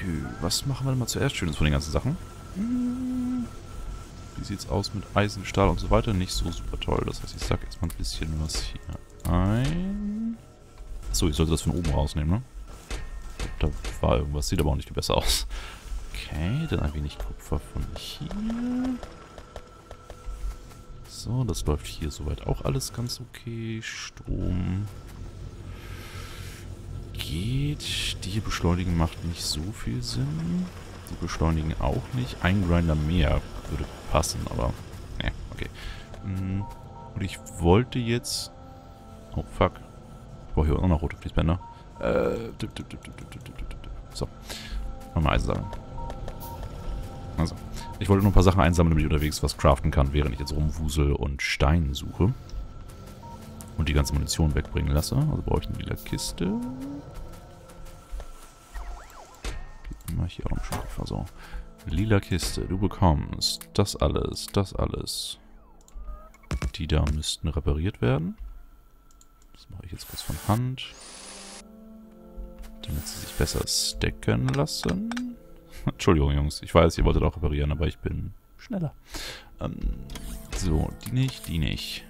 Was machen wir denn mal zuerst Schönes von den ganzen Sachen? Wie sieht's aus mit Eisen, Stahl und so weiter? Nicht so super toll. Das heißt, ich sag jetzt mal ein bisschen was hier ein. Achso, ich sollte das von oben rausnehmen, ne? Da war irgendwas. Sieht aber auch nicht viel besser aus. Okay, dann ein wenig Kupfer von hier. So, das läuft hier soweit auch alles ganz okay. Strom geht. Die hier beschleunigen macht nicht so viel Sinn. Die beschleunigen auch nicht. Ein Grinder mehr würde passen, aber ne, okay. Und ich wollte jetzt... Oh, fuck. Ich brauche hier auch noch rote Fließbänder. So. Nochmal Eisen sammeln. Also. Ich wollte nur ein paar Sachen einsammeln, damit ich unterwegs was craften kann, während ich jetzt rumwusel und Stein suche. Und die ganze Munition wegbringen lasse. Also brauche ich eine lila Kiste. Mal hier auch noch ein bisschen Kupfer. So. Lila Kiste, du bekommst das alles, das alles. Die da müssten repariert werden. Das mache ich jetzt kurz von Hand. Damit sie sich besser stacken lassen. Entschuldigung, Jungs. Ich weiß, ihr wolltet auch reparieren, aber ich bin schneller. So, die nicht, die nicht.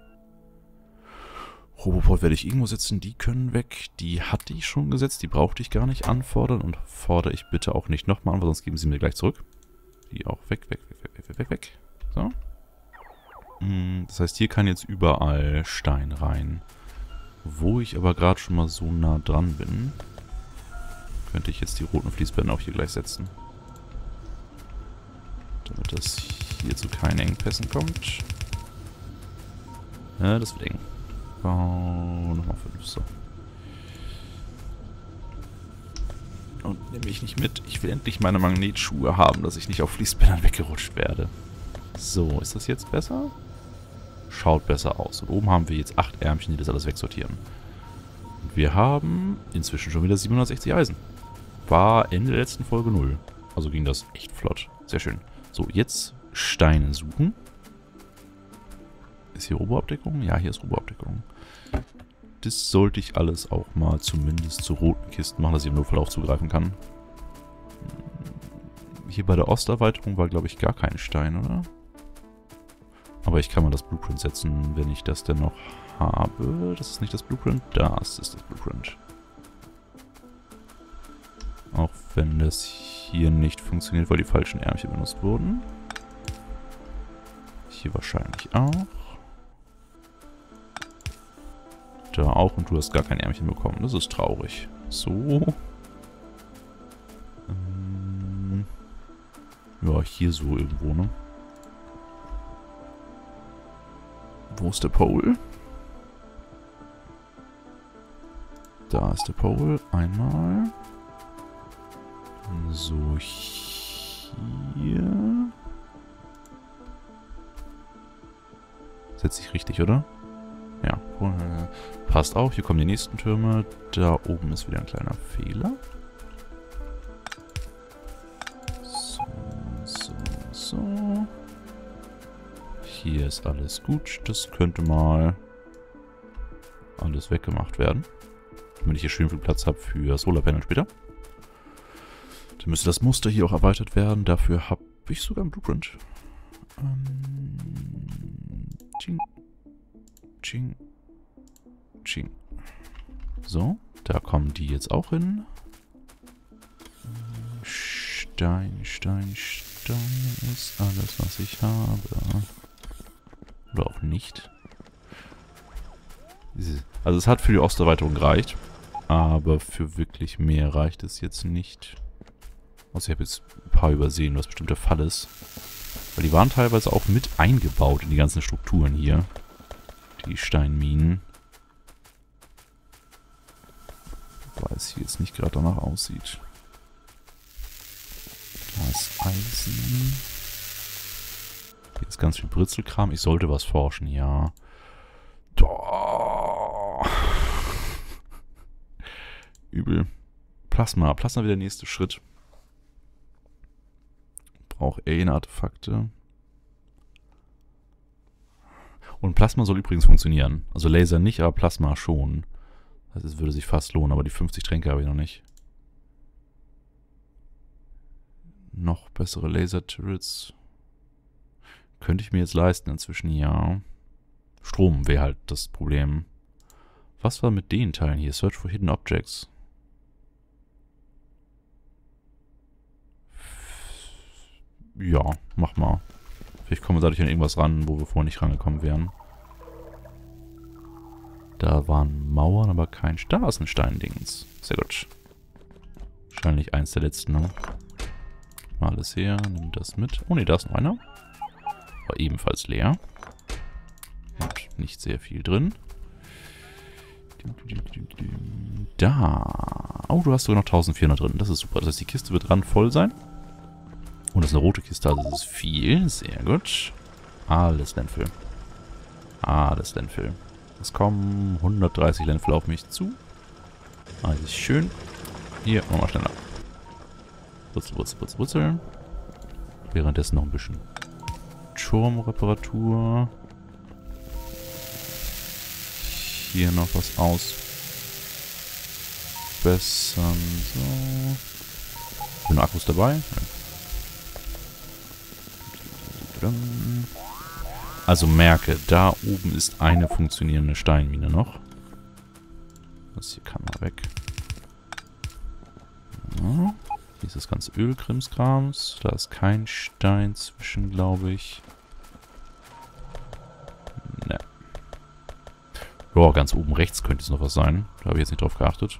Roboport werde ich irgendwo setzen. Die können weg. Die hatte ich schon gesetzt. Die brauchte ich gar nicht anfordern. Und fordere ich bitte auch nicht nochmal an, weil sonst geben sie mir gleich zurück. Die auch weg, weg, weg, weg, weg, weg, weg. So. Das heißt, hier kann jetzt überall Stein rein. Wo ich aber gerade schon mal so nah dran bin, könnte ich jetzt die roten Fließbänder auch hier gleich setzen. Damit das hier zu keinen Engpässen kommt. Ja, das wird eng. Oh, nochmal 5, so. Und nehme ich nicht mit. Ich will endlich meine Magnetschuhe haben, dass ich nicht auf Fließbändern weggerutscht werde. So, ist das jetzt besser? Schaut besser aus. Und oben haben wir jetzt 8 Ärmchen, die das alles wegsortieren. Und wir haben inzwischen schon wieder 760 Eisen. War Ende der letzten Folge 0. Also ging das echt flott. Sehr schön. So, jetzt Steine suchen. Ist hier Roboabdeckung? Ja, hier ist Roboabdeckung. Das sollte ich alles auch mal zumindest zu roten Kisten machen, dass ich im Notfall auch zugreifen kann. Hier bei der Osterweiterung war, glaube ich, gar kein Stein, oder? Aber ich kann mal das Blueprint setzen, wenn ich das denn noch habe. Das ist nicht das Blueprint. Das ist das Blueprint. Auch wenn das hier nicht funktioniert, weil die falschen Ärmchen benutzt wurden. Hier wahrscheinlich auch. Da auch und du hast gar kein Ärmchen bekommen. Das ist traurig. So. Ja, hier so irgendwo, ne? Wo ist der Pole? Da ist der Pole. Einmal. So, hier. Setzt sich richtig, oder? Ja. Passt auch. Hier kommen die nächsten Türme. Da oben ist wieder ein kleiner Fehler. So, so, so. Hier ist alles gut. Das könnte mal alles weggemacht werden. Damit ich hier schön viel Platz habe für Solarpanel später. Dann müsste das Muster hier auch erweitert werden. Dafür habe ich sogar einen Blueprint. Ching. Ching. Ching. So, da kommen die jetzt auch hin. Stein, Stein, Stein ist alles, was ich habe. Oder auch nicht. Also es hat für die Osterweiterung gereicht. Aber für wirklich mehr reicht es jetzt nicht. Also ich habe jetzt ein paar übersehen, was bestimmt der Fall ist. Weil die waren teilweise auch mit eingebaut in die ganzen Strukturen hier. Die Steinminen. Wobei es hier jetzt nicht gerade danach aussieht. Da ist Eisen. Hier ist ganz viel Britzelkram. Ich sollte was forschen, ja. Oh. Übel. Plasma. Plasma wieder der nächste Schritt. Brauche Alien-Artefakte. Und Plasma soll übrigens funktionieren. Also Laser nicht, aber Plasma schon. Also es würde sich fast lohnen, aber die 50 Tränke habe ich noch nicht. Noch bessere Laser-Turrets. Könnte ich mir jetzt leisten inzwischen, ja. Strom wäre halt das Problem. Was war mit den Teilen hier? Search for Hidden Objects. Ja, mach mal. Vielleicht kommen wir dadurch an irgendwas ran, wo wir vorher nicht rangekommen wären. Da waren Mauern, aber kein... Da ist ein Steindings. Sehr gut. Wahrscheinlich eins der letzten, ne? Mal alles her, nimm das mit. Oh ne, da ist noch einer. War ebenfalls leer. Und nicht sehr viel drin. Da. Oh, du hast sogar noch 1400 drin. Das ist super. Das heißt, die Kiste wird randvoll sein. Und das ist eine rote Kiste, also das ist viel. Sehr gut. Alles Landfill. Alles Landfill. Es kommen 130 Landfill auf mich zu. Alles schön. Hier, machen wir schneller. Wurzel, Wurzel, Wurzel, Wurzel. Währenddessen noch ein bisschen Turmreparatur. Hier noch was ausbessern. So. Sind noch Akkus dabei? Ja. Also merke, da oben ist eine funktionierende Steinmine noch. Das hier kann mal weg. Ja. Hier ist das ganze Ölkrimskrams. Da ist kein Stein zwischen, glaube ich. Ne. Ja, ganz oben rechts könnte es noch was sein. Da habe ich jetzt nicht drauf geachtet.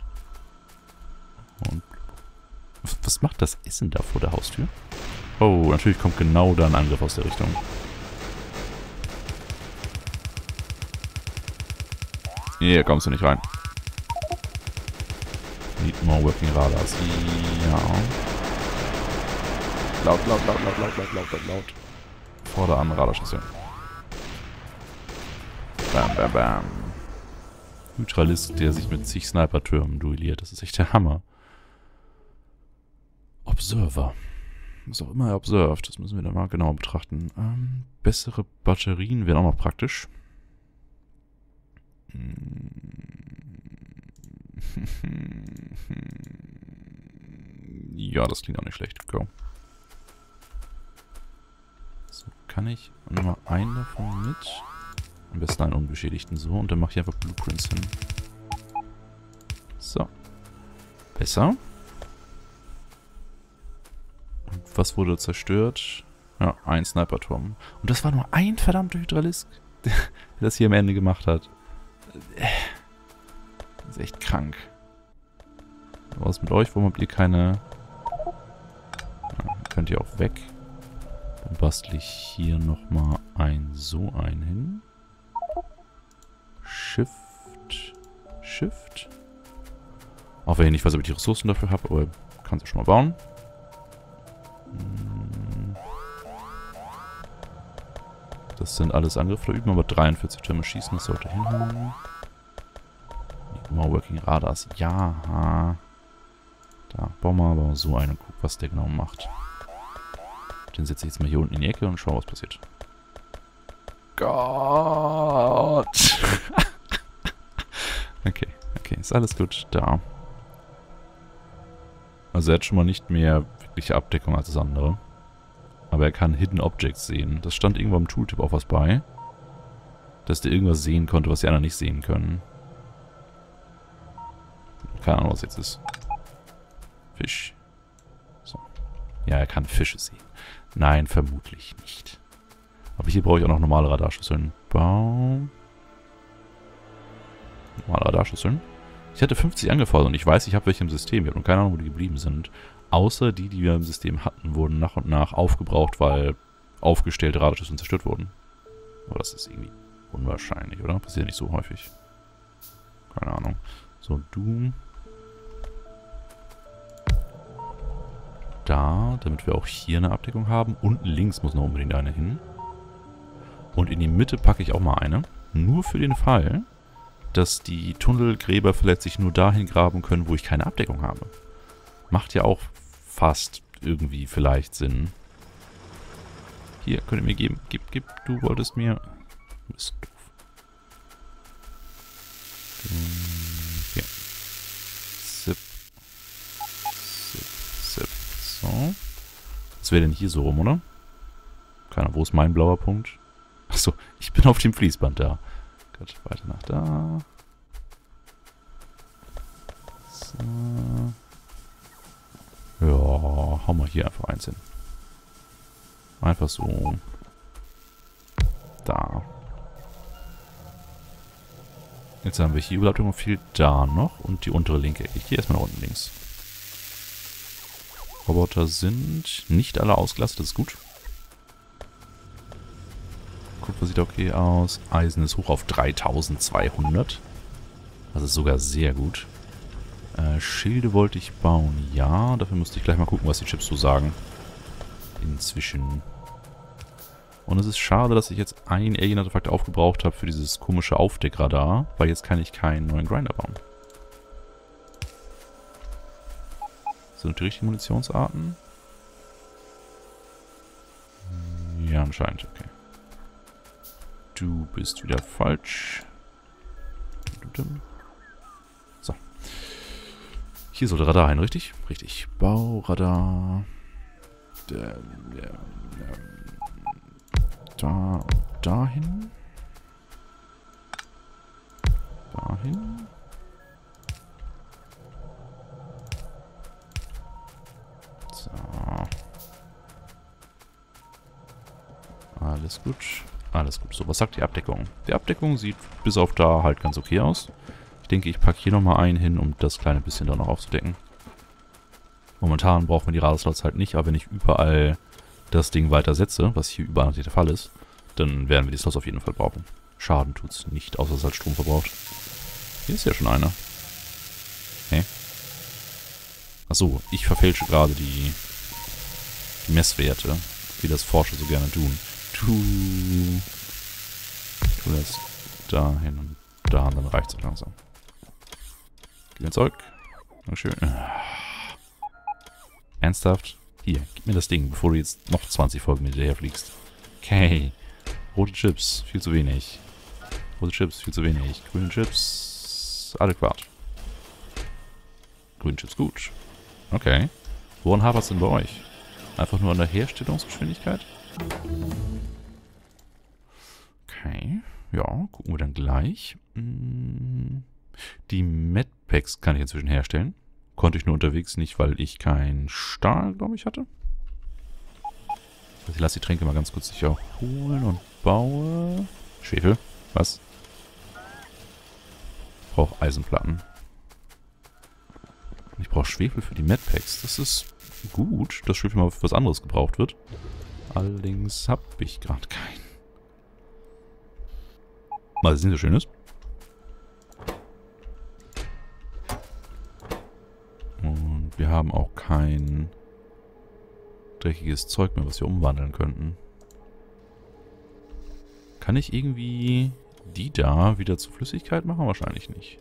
Und was macht das Essen da vor der Haustür? Oh, natürlich kommt genau da ein Angriff aus der Richtung. Hier kommst du nicht rein. Need more working radars. Ja. Laut, laut, laut, laut, laut, laut, laut, laut, laut. Vorder an Radarstation. Bam, bam, bam. Hydralisk, der sich mit zig Sniper-Türmen duelliert. Das ist echt der Hammer. Observer. Was auch immer er observed. Das müssen wir dann mal genauer betrachten. Bessere Batterien wären auch noch praktisch. Ja, das klingt auch nicht schlecht. Go. So, kann ich nochmal einen davon mit? Am besten einen unbeschädigten so. Und dann mache ich einfach Blueprints hin. So. Besser. Und was wurde zerstört? Ja, ein Sniper-Turm. Und das war nur ein verdammter Hydralisk, der das hier am Ende gemacht hat. Das ist echt krank. Was mit euch? Warum habt ihr keine... Ja, könnt ihr auch weg. Dann bastle ich hier nochmal so einen hin. Shift. Shift. Auch wenn ich nicht weiß, ob ich die Ressourcen dafür habe, aber kannst du schon mal bauen. Das sind alles Angriffe da üben, aber 43 Türme schießen, das sollte hinhauen. More working radars. Ja. Da, bauen wir aber so einen und guck, was der genau macht. Den setze ich jetzt mal hier unten in die Ecke und schau, was passiert. Gott! Okay, ist alles gut. Da. Also er hat schon mal nicht mehr wirkliche Abdeckung als das andere. Aber er kann Hidden Objects sehen. Das stand irgendwo im Tooltip auch was bei. Dass der irgendwas sehen konnte, was die anderen nicht sehen können. Keine Ahnung, was jetzt ist. Fisch. So. Ja, er kann Fische sehen. Nein, vermutlich nicht. Aber hier brauche ich auch noch normale Radarschüsseln. Baum. Normale Radarschüsseln. Ich hatte 50 angefordert und ich weiß, ich habe welche im System. Ich habe noch keine Ahnung, wo die geblieben sind. Außer die wir im System hatten, wurden nach und nach aufgebraucht, weil aufgestellte Radarschüsseln zerstört wurden. Aber das ist irgendwie unwahrscheinlich, oder? Passiert nicht so häufig. Keine Ahnung. So, du. Da, damit wir auch hier eine Abdeckung haben. Unten links muss noch unbedingt eine hin. Und in die Mitte packe ich auch mal eine. Nur für den Fall, dass die Tunnelgräber vielleicht sich nur dahin graben können, wo ich keine Abdeckung habe. Macht ja auch fast irgendwie vielleicht Sinn. Hier, könnt ihr mir geben. Gib. Du wolltest mir... Du bist doof. Hier. Zip. So. Was wäre denn hier so rum, oder? Keine Ahnung, wo ist mein blauer Punkt? Achso, ich bin auf dem Fließband da. Gut, weiter nach da. So. Ja, hauen wir hier einfach eins hin. Einfach so. Da. Jetzt haben wir hier überhaupt noch viel da noch. Und die untere linke Ecke. Ich gehe erstmal nach unten links. Roboter sind nicht alle ausgelastet, das ist gut. Kupfer sieht okay aus. Eisen ist hoch auf 3200. Das ist sogar sehr gut. Schilde wollte ich bauen. Ja, dafür müsste ich gleich mal gucken, was die Chips so sagen. Inzwischen. Und es ist schade, dass ich jetzt ein Alien-Artefakt aufgebraucht habe für dieses komische Aufdeckradar, weil jetzt kann ich keinen neuen Grinder bauen. Sind die richtigen Munitionsarten? Ja, anscheinend, okay. Du bist wieder falsch. So. Hier sollte Radar hin, richtig? Richtig. Bauradar. Da, dahin. Dahin. So. Alles gut. Alles gut. So, was sagt die Abdeckung? Die Abdeckung sieht bis auf da halt ganz okay aus. Ich denke, ich packe hier nochmal einen hin, um das kleine bisschen da noch aufzudecken. Momentan brauchen wir die Radarslots halt nicht, aber wenn ich überall das Ding weiter setze, was hier überall natürlich der Fall ist, dann werden wir die Slots auf jeden Fall brauchen. Schaden tut's nicht, außer dass es halt Strom verbraucht. Hier ist ja schon einer. Hä? Achso, ich verfälsche gerade die Messwerte, wie das Forscher so gerne tun. Tu das dahin und da, und dann reicht's auch langsam. Gib mir Zeug. Schön. Ernsthaft? Hier, gib mir das Ding, bevor du jetzt noch 20 Folgen hinterher fliegst. Okay. Rote Chips, viel zu wenig. Rote Chips, viel zu wenig. Grüne Chips, adäquat. Grüne Chips, gut. Okay. Woran hapert es denn bei euch? Einfach nur an der Herstellungsgeschwindigkeit? Okay. Ja, gucken wir dann gleich. Die Medpacks kann ich inzwischen herstellen. Konnte ich nur unterwegs nicht, weil ich keinen Stahl, glaube ich, hatte. Also ich lasse die Tränke mal ganz kurz sicher holen und baue... Schwefel? Was? Ich brauche Eisenplatten. Und ich brauche Schwefel für die Medpacks. Das ist gut, dass Schwefel mal für was anderes gebraucht wird. Allerdings habe ich gerade keinen. Was ist nicht so schönes? Und wir haben auch kein dreckiges Zeug mehr, was wir umwandeln könnten. Kann ich irgendwie die da wieder zu Flüssigkeit machen? Wahrscheinlich nicht.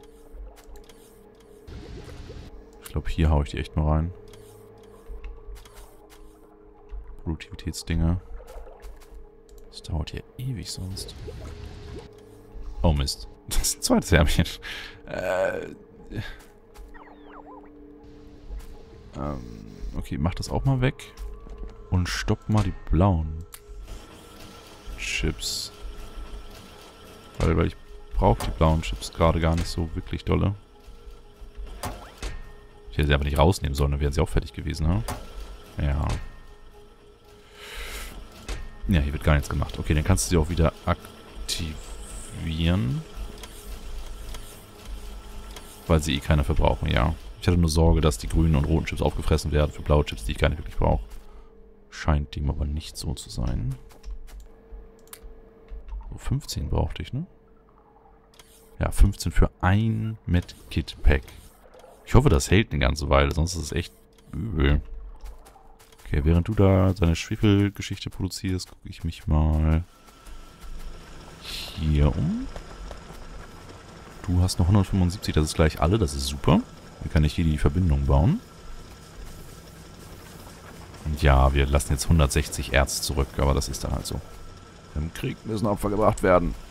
Ich glaube, hier haue ich die echt mal rein. Produktivitätsdinger. Das dauert hier ewig sonst. Oh Mist. Das ist ein zweites Ärmchen. Okay, mach das auch mal weg. Und stopp mal die blauen Chips. Weil ich brauche die blauen Chips gerade gar nicht so wirklich dolle. Ich hätte sie aber nicht rausnehmen sollen, dann wären sie auch fertig gewesen, ne? Ja. Ja, hier wird gar nichts gemacht. Okay, dann kannst du sie auch wieder aktivieren. Weil sie eh keine verbrauchen, ja. Ich hatte nur Sorge, dass die grünen und roten Chips aufgefressen werden für blaue Chips, die ich gar nicht wirklich brauche. Scheint dem aber nicht so zu sein. So, 15 brauchte ich, ne? Ja, 15 für ein Medkit-Pack. Ich hoffe, das hält eine ganze Weile, sonst ist es echt übel. Okay, während du da deine Schwefelgeschichte produzierst, gucke ich mich mal hier um. Du hast noch 175, das ist gleich alle, das ist super. Dann kann ich hier die Verbindung bauen. Und ja, wir lassen jetzt 160 Erz zurück, aber das ist dann halt so. Im Krieg müssen Opfer gebracht werden.